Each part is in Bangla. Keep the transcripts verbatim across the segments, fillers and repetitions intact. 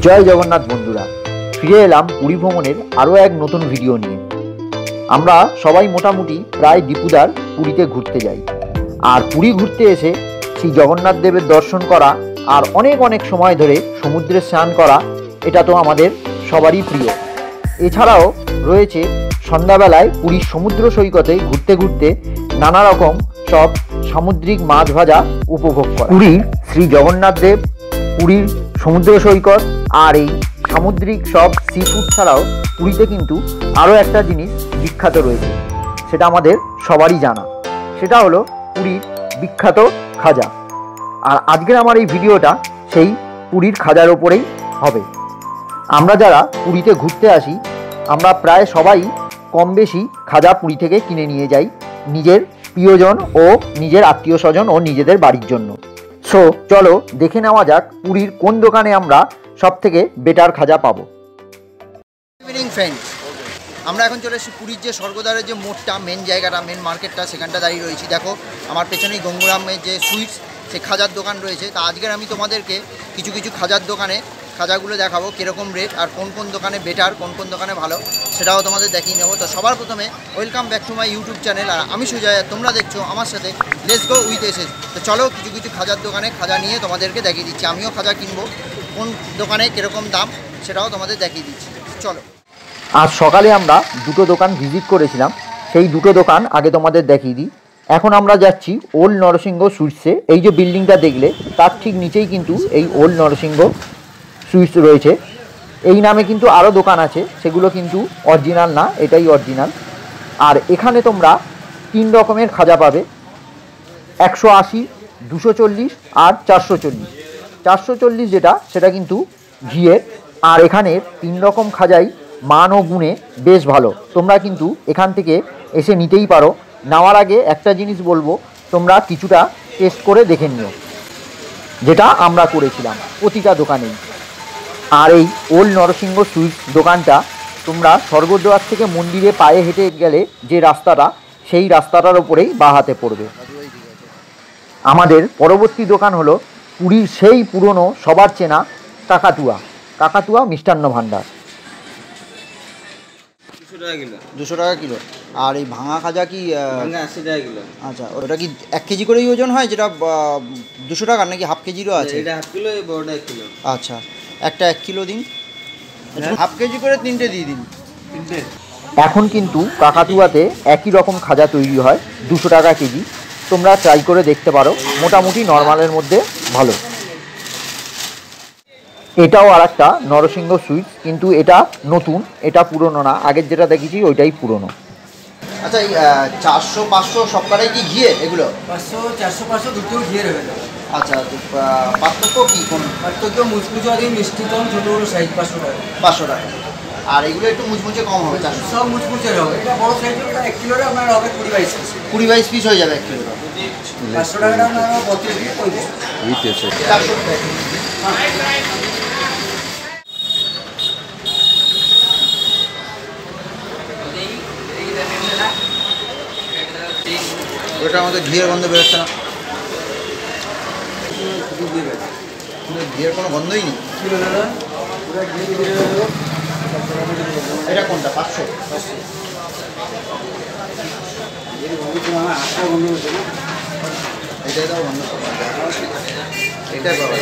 জয় জগন্নাথ বন্ধুরা, ফিরে এলাম পুরী ভ্রমণের আরও এক নতুন ভিডিও নিয়ে। আমরা সবাই মোটামুটি প্রায় দীপুদার পুরীতে ঘুরতে যাই। আর পুরী ঘুরতে এসে শ্রী জগন্নাথ দেবের দর্শন করা আর অনেক অনেক সময় ধরে সমুদ্রে স্নান করা, এটা তো আমাদের সবারই প্রিয়। এছাড়াও রয়েছে সন্ধ্যাবেলায় পুরীর সমুদ্র সৈকতে ঘুরতে ঘুরতে নানা রকম সব সামুদ্রিক মাছ ভাজা উপভোগ করা। পুরীর শ্রী জগন্নাথ দেব, পুরীর সমুদ্র সৈকত আর এই সামুদ্রিক সব সি ফুড ছাড়াও পুরীতে কিন্তু আরও একটা জিনিস বিখ্যাত রয়েছে, সেটা আমাদের সবারই জানা। সেটা হলো পুরীর বিখ্যাত খাজা। আর আজকের আমার এই ভিডিওটা সেই পুরীর খাজার ওপরেই হবে। আমরা যারা পুরীতে ঘুরতে আসি, আমরা প্রায় সবাই কম বেশি খাজা পুরী থেকে কিনে নিয়ে যাই নিজের প্রিয়জন ও নিজের আত্মীয় স্বজন ও নিজেদের বাড়ির জন্য। সো চলো দেখে নেওয়া যাক পুরীর কোন দোকানে আমরা সব থেকে বেটার খাজা পাবো। ইভিনিং ফ্রেন্ডস, আমরা এখন চলে এসেছি পুরীর যে স্বর্গদ্বারের যে মোড়টা, মেন জায়গাটা, মেন মার্কেটটা, সেখানটা দাঁড়িয়ে রয়েছি। দেখো আমার পেছনেই গঙ্গুরামের যে সুইটস, সে খাজার দোকান রয়েছে। তা আজকের আমি তোমাদেরকে কিছু কিছু খাজার দোকানে খাজাগুলো দেখাবো, কীরকম রেট আর কোন কোন দোকানে বেটার, কোন কোন দোকানে ভালো, সেটাও তোমাদের দেখিয়ে নেবো। তো সবার প্রথমে welcome back to my YouTube channel. আর আমি সুজয়, তোমরা দেখছো আমার সাথে লেটস গো উইথ এসএস। তো চলো কিছু কিছু খাজার দোকানে খাজা নিয়ে তোমাদেরকে দেখিয়ে দিচ্ছি। আমিও খাজা কিনবো, কোন দোকানে কীরকম দাম সেটাও তোমাদের দেখিয়ে দিচ্ছি। চলো। আজ সকালে আমরা দুটো দোকান ভিজিট করেছিলাম, সেই দুটো দোকান আগে তোমাদের দেখিয়ে দিই। এখন আমরা যাচ্ছি ওল্ড নরসিংহ সুইটসে। এই যে বিল্ডিংটা দেখলে তার ঠিক নিচেই কিন্তু এই ওল্ড নরসিংহ সুইটস রয়েছে। এই নামে কিন্তু আরও দোকান আছে, সেগুলো কিন্তু অরিজিনাল না, এটাই অরিজিনাল। আর এখানে তোমরা তিন রকমের খাজা পাবে, একশো আশি, দুশো চল্লিশ আর চারশো চল্লিশ। চারশো চল্লিশ যেটা, সেটা কিন্তু ঘিয়ের। আর এখানের তিন রকম খাজাই মান ও গুণে বেশ ভালো। তোমরা কিন্তু এখান থেকে এসে নিতেই পারো। নেওয়ার আগে একটা জিনিস বলবো, তোমরা কিছুটা টেস্ট করে দেখে নিও, যেটা আমরা করেছিলাম প্রতিটা দোকানেই। আর এই ওল্ড নরসিংহ সুইটস দোকানটা তোমরা স্বর্গদ্বার থেকে মন্দিরে পায়ে হেঁটে গেলে যে রাস্তাটা, সেই রাস্তাটার ওপরেই বাঁ হাতে পড়বে। আমাদের পরবর্তী দোকান হলো পুরীর সেই পুরনো সবার চেনা কাকাতুয়া কাকাতুয়া মিষ্টান্ন ভাণ্ডার। দুশো টাকা কিলো। আর এই ভাঙা খাজা কি আশি টাকা কিলো? আচ্ছা, ওটা কি এক কেজি করেই ওজন হয়, যেটা দুশো টাকার, নাকি হাফ কেজিরও আছে? এটা হাফ কিলো, এই বড়টা এক কিলো। আচ্ছা, একটা এক কিলো দিন, হাফ কেজি করে তিনটে দিয়ে দিন। তিনটে। এখন কিন্তু কাকাতুয়াতে একই রকম খাজা তৈরি হয়, দুশো টাকা কেজি। তোমরা ট্রাই করে দেখতে পারো, মোটামুটি নর্মালের মধ্যে ভালো। এটাও আর একটা নরসিংহ সুইটস, কিন্তু এটা নতুন, এটা পুরনো না। আগের যেটা দেখেছি ওইটাই পুরনো। আচ্ছা, এই চারশো পাঁচশো সব কটাই কি ঘিয়ে এগুলো? পাঁচশো চারশো পাঁচশো দুটো ঘিয়ে রয়ে গেল। আচ্ছা, পার্থক্য কি? কোন পার্থক্য? মুচমুচে আর মিষ্টি কম, ছোটো বড়ো সাইজ পাঁচশো টাকা। পাঁচশো টাকা। আর এগুলো একটু মুচমুচে কম হবে, চারশো। সব মুচমুচের হবে। এটা বড়ো সাইজ, এটা এক কিলোটা আপনার হবে কুড়ি বাইশ পিস। কুড়ি বাইশ পিস হয়ে যাবে এক কিলো। পাঁচশো টাকাটা আপনার বত্রিশ পিস, পঁয়ত্রিশ। চারশো টাকা। ওটা আমাদের ঘিয়ের গন্ধ বেরোচ্ছে না, ঘিয়ের কোনো গন্ধই নেই। এটা কোনটা? পাঁচশো? এটাই দাও গন্ধ, এটাই পাওয়া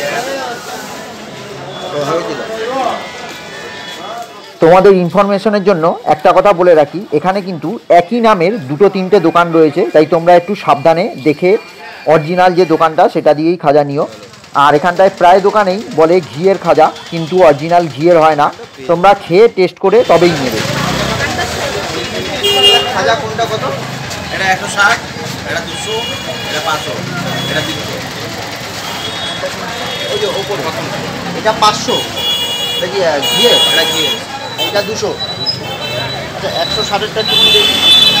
যায়। তোমাদের ইনফরমেশনের জন্য একটা কথা বলে রাখি, এখানে কিন্তু একই নামের দুটো তিনটে দোকান রয়েছে, তাই তোমরা একটু সাবধানে দেখে অরিজিনাল যে দোকানটা সেটা দিয়েই খাজা নিও। আর এখানটায় প্রায় দোকানেই বলে ঘিয়ের খাজা, কিন্তু অরিজিনাল ঘিয়ের হয় না। তোমরা খেয়ে টেস্ট করে তবেই নেবে। খাজা কোনটা কত? এটা একশো ষাট, এটা দুশো, এটা পাঁচশো, এটা তিনশো। ওই যে ওপর এটা পাঁচশো, এটা কি ঘিয়ে? এটা ঘিয়ে। এটা দুশো। আচ্ছা, একশো ষাটেরটা একটু দেখি।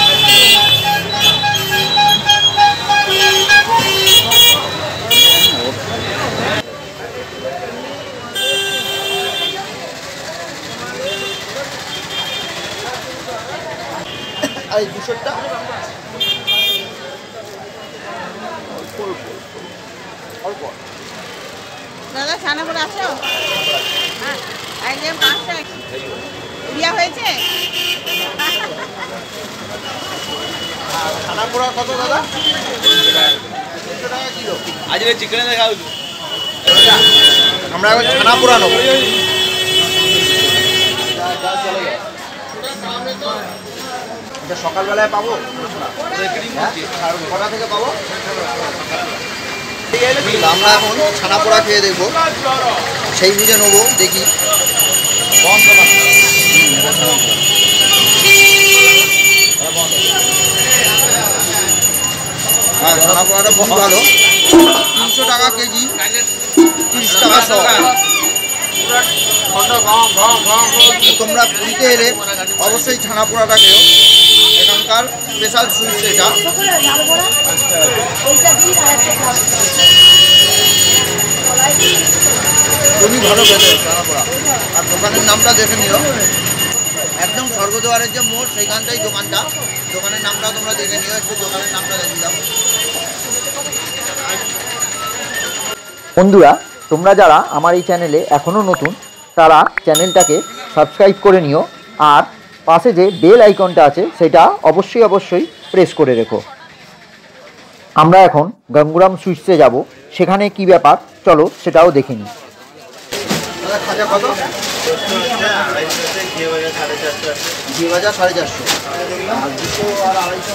আর এই দুশোটা অল্প। দাদা ছানাপুর আসো। হ্যাঁ। ইয়া হয়েছে ছানা পোড়া কত দাদা? তিনশো টাকা কিলো। আজকে চিকেন দেখাও। আমরা এখন ছানা পোড়া নেবো। এটা সকালবেলায় পাবো? হ্যাঁ? কটা থেকে পাবো? আমরা এখন ছানা পোড়া খেয়ে দেখবো, সেই বুঝে নেবো, দেখি। হ্যাঁ, ছানা পোড়াটা খুব ভালো। তিনশো টাকা কেজি, তিরিশ টাকা শ। তোমরা পুরীতে এলে অবশ্যই ছানা পোড়াটা খেও, এখানকার স্পেশাল সুইটস এটা। খুবই ভালো খেতে ছানা পোড়া। আর দোকানের নামটা দেখে নিও, একদম স্বর্গদ্বারের যে মোড় সেইখানটাই দোকানটা। দোকানের নামটা তোমরা দেখে নিও, একটু দোকানের নামটা দেখে দাও। বন্ধুরা, তোমরা যারা আমার এই চ্যানেলে এখনও নতুন তারা চ্যানেলটাকে সাবস্ক্রাইব করে নিও, আর পাশে যে বেল আইকনটা আছে সেটা অবশ্যই অবশ্যই প্রেস করে রেখো। আমরা এখন গঙ্গুরাম সুইটসে যাব, সেখানে কি ব্যাপার চলো সেটাও দেখে নিই। খাজা কত? ঘি ভাজা সাড়ে চারশো, আর দুশো আর আড়াইশো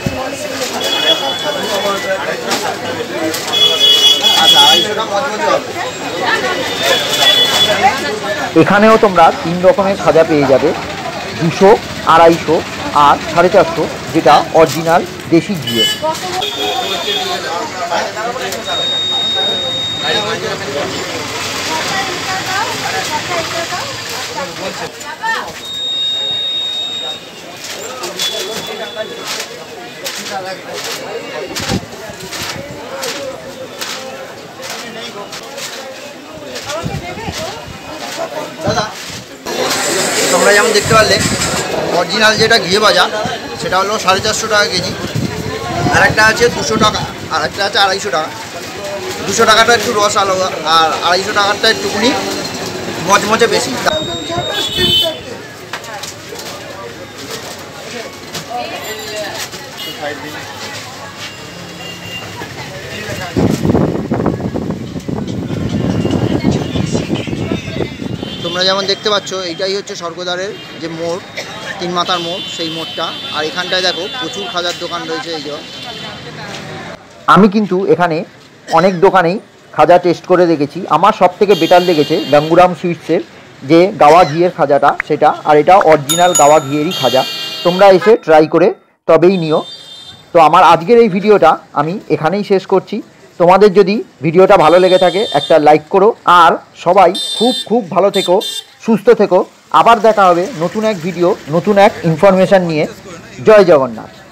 আচ্ছা, আড়াইশোটা মজমজে হবে। এখানেও তোমরা তিন রকমের খাজা পেয়ে যাবে, দুশো, আড়াইশো আর সাড়ে চারশো, যেটা অরিজিনাল দেশি ঘিয়ের। দাদা, তোমরা যেমন দেখতে পারলে অরিজিনাল যেটা ঘিয়ে ভাজা সেটা হলো সাড়ে চারশো টাকা কেজি, আর একটা আছে দুশো টাকা, আর একটা আছে আড়াইশো টাকা। দুশো টাকাটা একটু রস আলাদা, আর আড়াইশো টাকাটা একটুকুনি মচমচে বেশি। তোমরা যেমন দেখতে পাচ্ছ এইটাই হচ্ছে স্বর্গদ্বারের যে মোড়, তিন মাথার মোড়, সেই মোড়টা। আর এখানটায় দেখো প্রচুর খাজার দোকান রয়েছে। এই যে আমি কিন্তু এখানে অনেক দোকানেই খাজা টেস্ট করে দেখেছি, আমার সব থেকে বেটার লেগেছে গঙ্গুরাম সুইটসের যে গাওয়া ঘিয়ের খাজাটা, সেটা। আর এটা অরিজিনাল গাওয়া ঘিয়েরই খাজা, তোমরা এসে ট্রাই করে তবেই নিও। তো আমার আজকের এই ভিডিওটা আমি এখানেই শেষ করছি। তোমাদের যদি ভিডিওটা ভালো লেগে থাকে একটা লাইক করো, আর সবাই খুব খুব ভালো থেকো, সুস্থ থেকো। আবার দেখা হবে নতুন এক ভিডিও, নতুন এক ইনফরমেশান নিয়ে। জয় জগন্নাথ।